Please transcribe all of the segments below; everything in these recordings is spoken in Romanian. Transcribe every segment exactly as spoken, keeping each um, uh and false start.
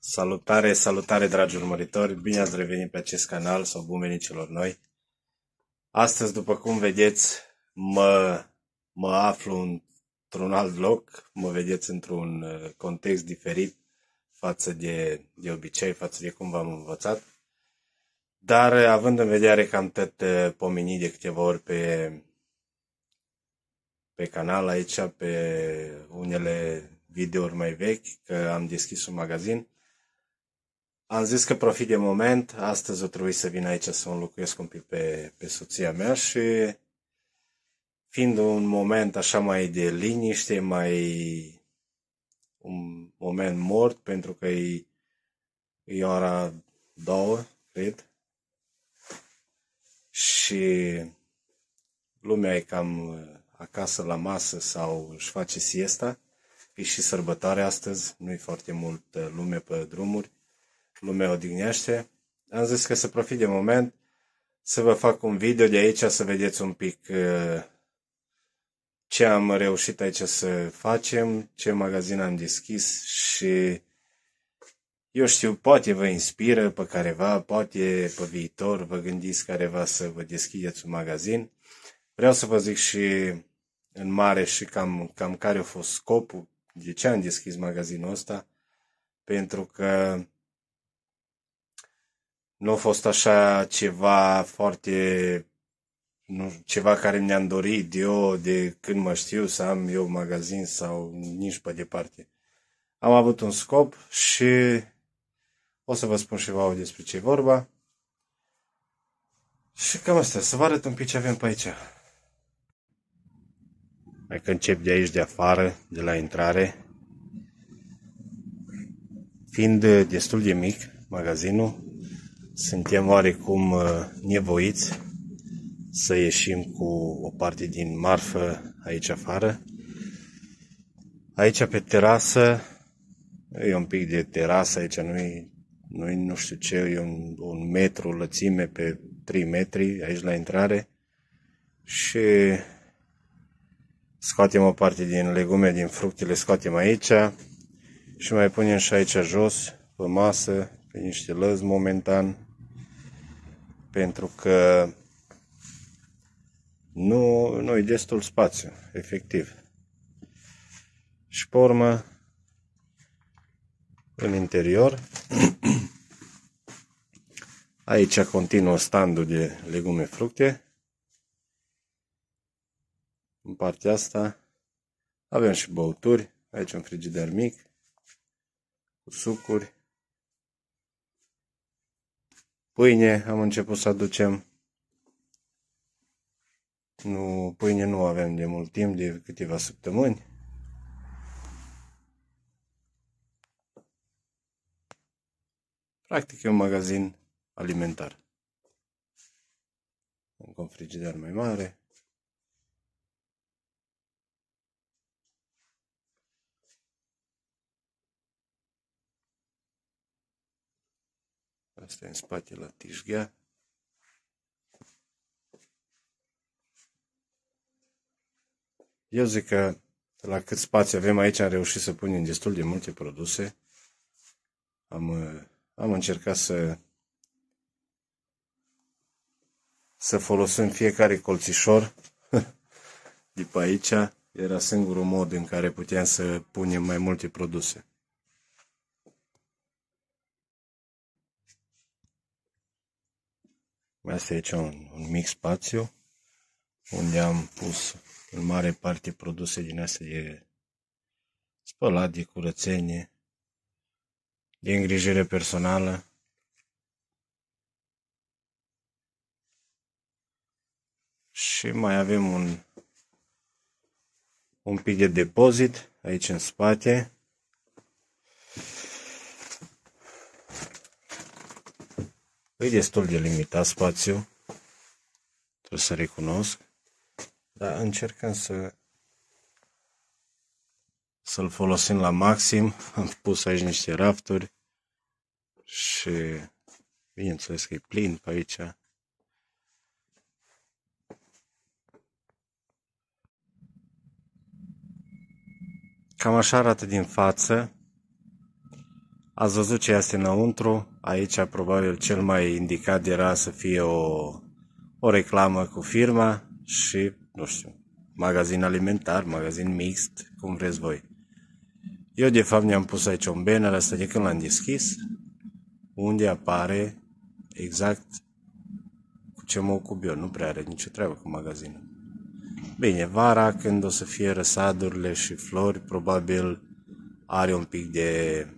Salutare, salutare, dragi urmăritori! Bine ați revenit pe acest canal sau bun venit celor noi! Astăzi, după cum vedeți, mă, mă aflu într-un alt loc, mă vedeți într-un context diferit față de, de obicei, față de cum v-am învățat. Dar, având în vedere că am tot pomenit de câteva ori pe, pe canal aici, pe unele videouri mai vechi, că am deschis un magazin, am zis că profit de moment. Astăzi o trebuie să vin aici să înlocuiesc un pic pe, pe soția mea și fiind un moment așa mai de liniște, mai un moment mort, pentru că e, e ora două, cred, și lumea e cam acasă la masă sau își face siesta. E și sărbătoare astăzi, nu e foarte mult lume pe drumuri, lumea odihnește. Am zis că să profit de moment să vă fac un video de aici, să vedeți un pic ce am reușit aici să facem, ce magazin am deschis și eu știu, poate vă inspiră pe careva, poate pe viitor vă gândiți careva să vă deschideți un magazin. Vreau să vă zic și în mare și cam, cam care a fost scopul, de ce am deschis magazinul ăsta, pentru că nu a fost așa ceva foarte, nu, ceva care mi-am dorit eu de când mă știu să am eu magazin sau nici pe departe. Am avut un scop și o să vă spun și vouă despre ce e vorba. Și cam asta, să vă arăt un pic ce avem pe aici. Hai că încep de aici, de afară, de la intrare. Fiind destul de mic magazinul, suntem oarecum nevoiți să ieșim cu o parte din marfă aici afară. Aici pe terasă, e un pic de terasă, aici nu-i, nu nu știu ce, e un, un metru lățime pe trei metri aici la intrare. Și scoatem o parte din legume, din fructe, le scoatem aici și mai punem și aici jos, pe masă, pe niște lăzi momentan, pentru că nu, nu e destul spațiu, efectiv. Și pe urmă, în interior, aici continuă standul de legume, fructe. În partea asta avem și băuturi, aici un frigider mic, cu sucuri. Pâine am început să aducem. Nu, pâine nu avem de mult timp, de câteva săptămâni. Practic e un magazin alimentar. Un frigider mai mare. Asta e în spate la tișghea. Eu zic că la cât spațiu avem aici am reușit să punem destul de multe produse. Am, am încercat să să folosim fiecare colțișor de pe aici. Era singurul mod în care puteam să punem mai multe produse. Asta e aici un, un mic spațiu unde am pus în mare parte produse din astea de spălat, de curățenie, de îngrijire personală. Și mai avem un, un pic de depozit aici în spate. E destul de limitat spațiu, trebuie să recunosc, dar încercăm să să-l folosim la maxim. Am pus aici niște rafturi și bineînțeles că e plin pe aici. Cam așa arată din față. Ați văzut ce este înăuntru. Aici probabil cel mai indicat era să fie o, o reclamă cu firma și, nu știu, magazin alimentar, magazin mixt, cum vreți voi. Eu de fapt ne-am pus aici un banner ăsta de când l-am deschis, unde apare exact cu ce mă ocup eu. Nu prea are nicio treabă cu magazinul. Bine, vara, când o să fie răsadurile și flori, probabil are un pic de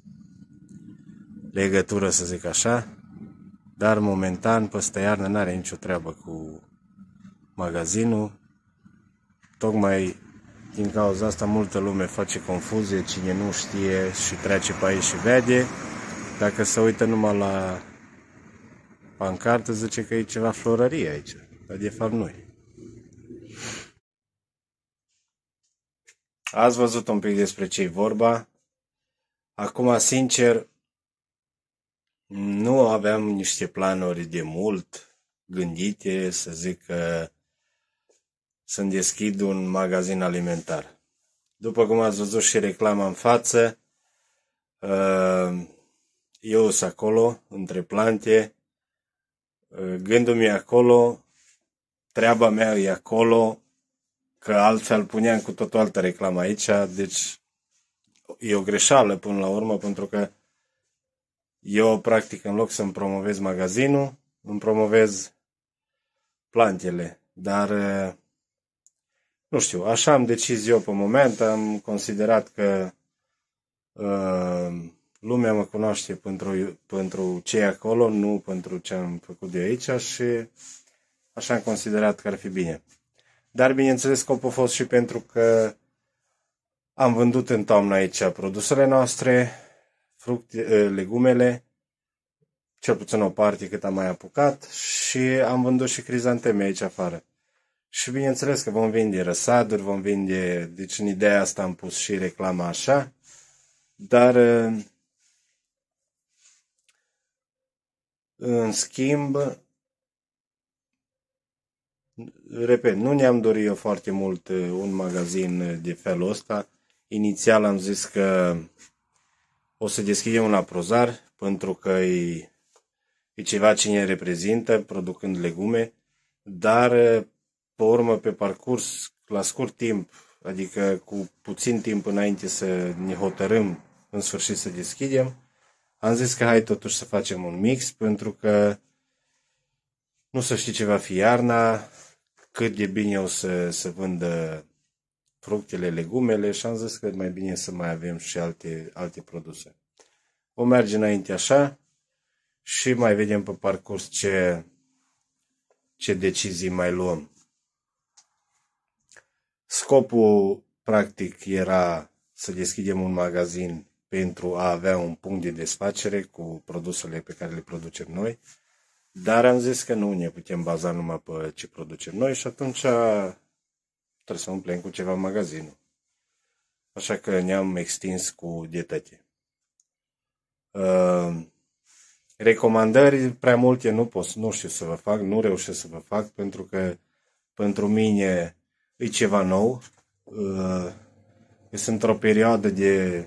legătură, să zic așa, dar momentan, peste iarnă, n-are nicio treabă cu magazinul. Tocmai din cauza asta multă lume face confuzie, cine nu știe și trece pe aici și vede. Dacă se uită numai la pancartă, zice că e ceva florărie aici, dar de fapt nu e. Ați văzut un pic despre ce e vorba. Acum, sincer, nu aveam niște planuri de mult gândite, să zic că să-mi deschid un magazin alimentar. După cum ați văzut și reclama în față, eu sunt acolo, între plante, gândul meu e acolo, treaba mea e acolo, că altfel puneam cu tot o altă reclamă aici, deci e o greșeală până la urmă, pentru că eu, practic, în loc să-mi promovez magazinul, îmi promovez plantele. Dar, nu știu, așa am decis eu pe moment, am considerat că uh, lumea mă cunoaște pentru, pentru ce e acolo, nu pentru ce am făcut de aici și așa am considerat că ar fi bine. Dar, bineînțeles, scopul a fost și pentru că am vândut în toamnă aici produsele noastre, fructe, legumele, cel puțin o parte cât am mai apucat, și am vândut și crizanteme aici afară. Și bineînțeles că vom vinde răsaduri, vom vinde, deci în ideea asta am pus și reclama așa, dar în schimb, repet, nu ne-am dorit eu foarte mult un magazin de felul ăsta. Inițial am zis că o să deschidem un aprozar, pentru că e, e ceva ce ne reprezintă, producând legume, dar pe urmă, pe parcurs, la scurt timp, adică cu puțin timp înainte să ne hotărâm în sfârșit să deschidem, am zis că hai totuși să facem un mix, pentru că nu să știi ce va fi iarna, cât de bine o să, să vândă fructele, legumele, și am zis că mai bine să mai avem și alte, alte produse. O merge înainte așa și mai vedem pe parcurs ce, ce decizii mai luăm. Scopul, practic, era să deschidem un magazin pentru a avea un punct de desfacere cu produsele pe care le producem noi, dar am zis că nu ne putem baza numai pe ce producem noi și atunci trebuie să umplem cu ceva magazinul. Așa că ne-am extins cu dietate. Uh, recomandări prea multe nu pot, nu știu să vă fac, nu reușesc să vă fac, pentru că pentru mine e ceva nou. Uh, eu sunt într-o perioadă de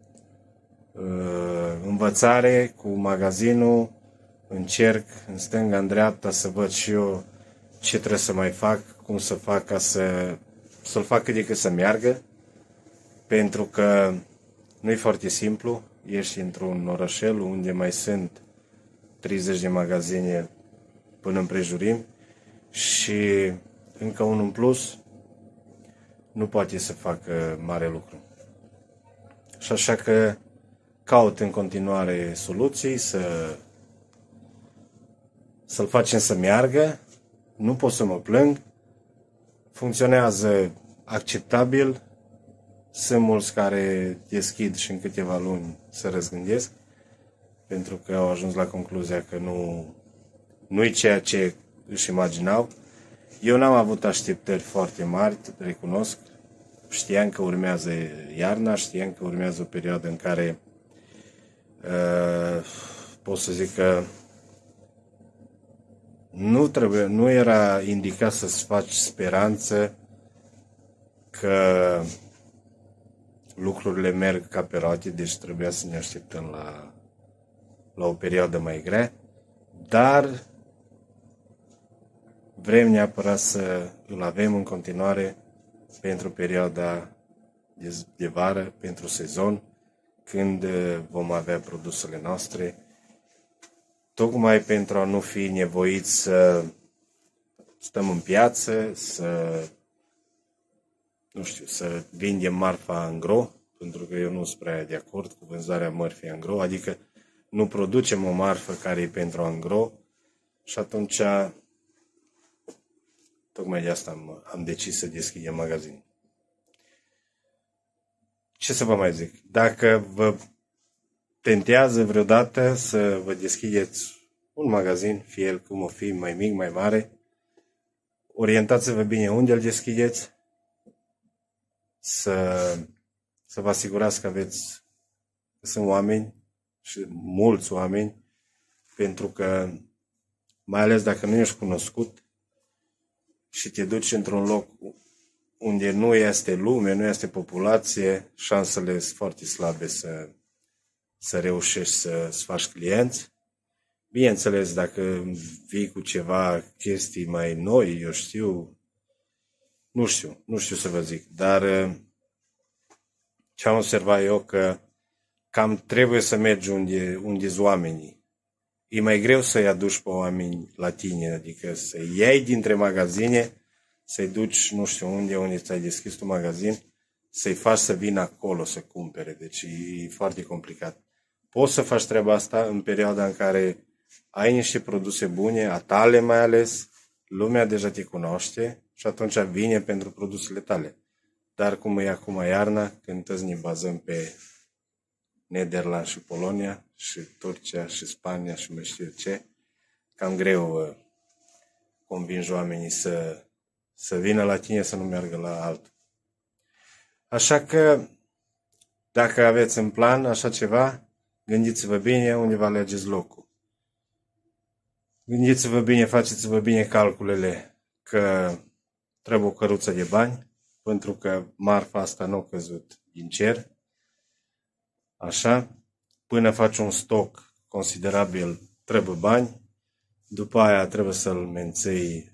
uh, învățare cu magazinul, încerc în stânga, în dreapta să văd și eu ce trebuie să mai fac, cum să fac ca să, să-l fac cât de cât să meargă, pentru că nu e foarte simplu. Ești într-un orășel unde mai sunt treizeci de magazine până împrejurim și încă unul în plus nu poate să facă mare lucru. Și așa că caut în continuare soluții să, să-l facem să meargă. Nu pot să mă plâng, funcționează acceptabil. Sunt mulți care deschid și în câteva luni se răzgândesc, pentru că au ajuns la concluzia că nu, nu e ceea ce își imaginau. Eu n-am avut așteptări foarte mari, recunosc. Știam că urmează iarna, știam că urmează o perioadă în care uh, pot să zic că nu, trebuie, nu era indicat să-ți faci speranță că lucrurile merg ca pe roate, deci trebuia să ne așteptăm la, la o perioadă mai grea, dar vrem neapărat să îl avem în continuare pentru perioada de, de vară, pentru sezon, când vom avea produsele noastre, tocmai pentru a nu fi nevoiți să stăm în piață, să, nu știu, să vindem marfa în gro, pentru că eu nu sunt prea de acord cu vânzarea mărfii în gro, adică nu producem o marfă care e pentru în gro și atunci tocmai de asta am, am decis să deschidem magazin. Ce să vă mai zic? Dacă vă tentează vreodată să vă deschideți un magazin, fie el cum o fi, mai mic, mai mare, orientați-vă bine unde îl deschideți, să, să vă asigurați că aveți, că sunt oameni, și mulți oameni, pentru că, mai ales dacă nu ești cunoscut și te duci într-un loc unde nu este lume, nu este populație, șansele sunt foarte slabe să, să reușești să-ți faci clienți. Bineînțeles, dacă vii cu ceva chestii mai noi, eu știu, nu știu, nu știu să vă zic, dar ce am observat eu că cam trebuie să mergi unde, unde sunt oamenii. E mai greu să-i aduci pe oameni la tine, adică să-i iei dintre magazine, să-i duci, nu știu unde, unde ți-ai deschis tu magazin, să-i faci să vină acolo să cumpere. Deci e foarte complicat. Poți să faci treaba asta în perioada în care ai niște produse bune, a tale mai ales, lumea deja te cunoaște și atunci vine pentru produsele tale. Dar cum e acum iarna, când toți ne bazăm pe Nederland și Polonia și Turcia și Spania și mai știu ce, cam greu uh, convingi oamenii să, să vină la tine, să nu meargă la altul. Așa că, dacă aveți în plan așa ceva, gândiți-vă bine unde vă alegeți locul. Gândiți-vă bine, faceți-vă bine calculele că trebuie o căruță de bani, pentru că marfa asta nu a căzut din cer. Așa, până faci un stoc considerabil, trebuie bani, după aia trebuie să-l menții,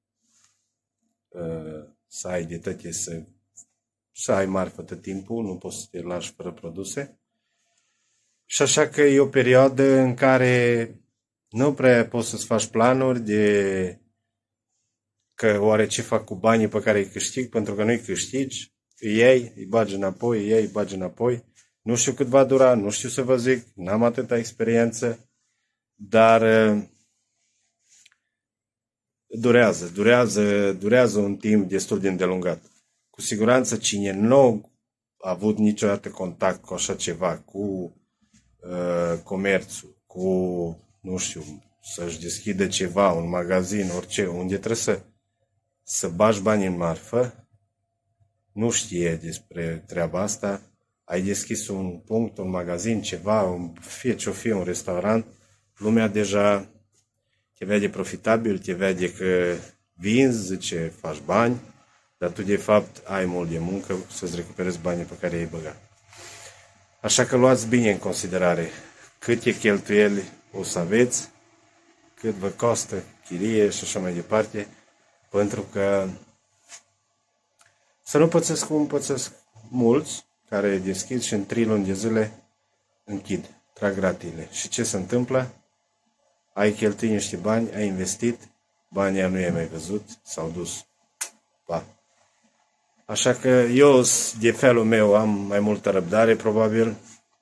să ai de tăte, să, să ai marfă tot timpul, nu poți să te lași fără produse. Și așa că e o perioadă în care nu prea poți să-ți faci planuri de că oare ce fac cu banii pe care îi câștig, pentru că nu-i câștigi, îi iei, îi bagi înapoi, îi iei, îi bagi înapoi. Nu știu cât va dura, nu știu să vă zic, n-am atâta experiență, dar durează, durează, durează un timp destul de îndelungat. Cu siguranță cine nu a avut niciodată contact cu așa ceva, cu uh, comerțul, cu, nu știu, să-și deschidă ceva, un magazin, orice, unde trebuie să, să bagi bani în marfă, nu știe despre treaba asta, ai deschis un punct, un magazin, ceva, un, fie ce-o fie, un restaurant, lumea deja te vede profitabil, te vede că vinzi, zice, faci bani, dar tu de fapt ai mult de muncă să-ți recuperezi banii pe care i-ai băgat. Așa că luați bine în considerare câte cheltuieli o să aveți, cât vă costă chirie și așa mai departe, pentru că să nu pățesc cum pățesc mulți care deschid și în trei luni de zile închid, trag ratiile. Și ce se întâmplă? Ai cheltuit niște bani, ai investit, banii nu i-ai mai văzut, s-au dus. Pa. Așa că eu, de felul meu, am mai multă răbdare, probabil.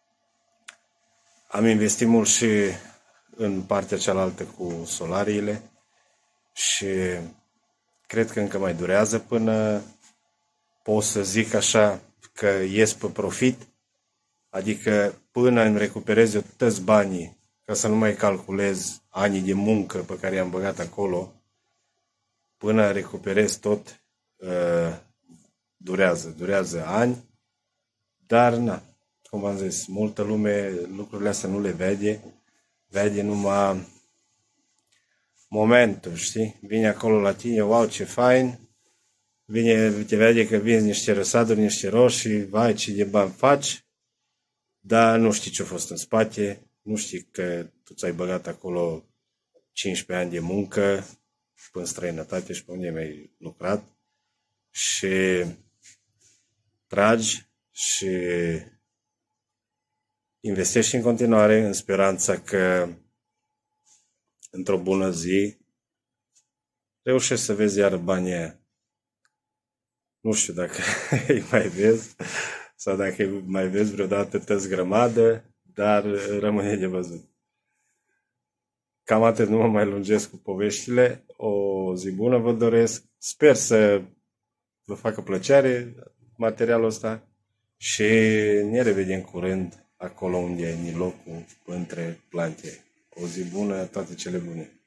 Am investit mult și în partea cealaltă cu solariile și cred că încă mai durează până pot să zic așa că ies pe profit, adică până îmi recuperez eu toți banii, ca să nu mai calculez anii de muncă pe care i-am băgat acolo, până recuperez tot, uh, durează, durează ani, dar na, cum v-am zis, multă lume lucrurile astea nu le vede, vede numai momentul, știi? Vine acolo la tine, wow, ce fain, vine, te vede că vinzi niște răsaduri, niște roșii, vai ce de bani faci, dar nu știi ce a fost în spate, nu știi că tu ți-ai băgat acolo cincisprezece ani de muncă în străinătate și pe unde mi-ai lucrat și tragi și investești în continuare în speranța că într-o bună zi reușești să vezi iar banii aia. Nu știu dacă îi mai vezi sau dacă îi mai vezi vreodată tăți grămadă, dar rămâne de văzut. Cam atât, nu mă mai lungesc cu poveștile. O zi bună vă doresc. Sper să vă facă plăcere materialul ăsta și ne revedem curând acolo unde e locul între plante. O zi bună, toate cele bune!